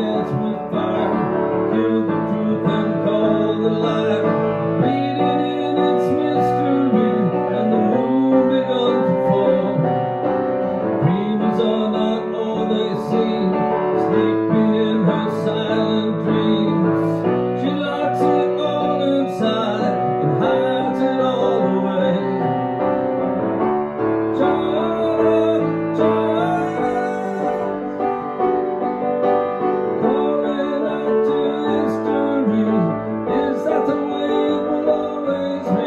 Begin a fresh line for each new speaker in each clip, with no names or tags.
dance with fire, kill the truth and call the lie. Reading in its mystery, and the moon begun to fall. Dreams are not all they seem, sleeping in her silent dreams. She locks it all inside and hides it all away. Calling out to history, is that the way it will always be?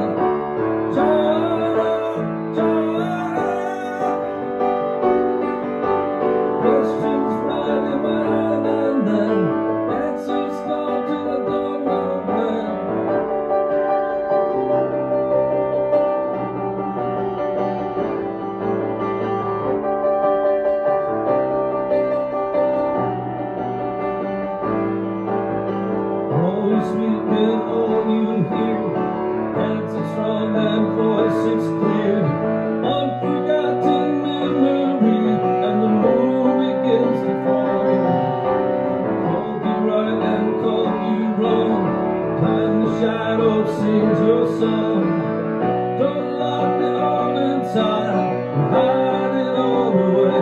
Questions right in my head, and then answers gone to the don't know when. Always speaking all you hear, dancing strong and voice is clear. Unforgotten memory, and the moon begins to fall. Called you right and called you wrong. Time the shadow sings your song. Don't lock it all inside and hide it all away.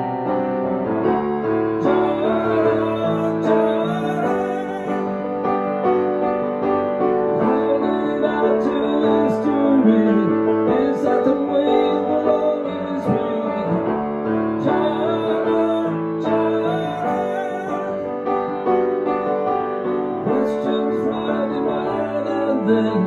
Calling out to history, is that the way it will always be? Questions right in my head, and then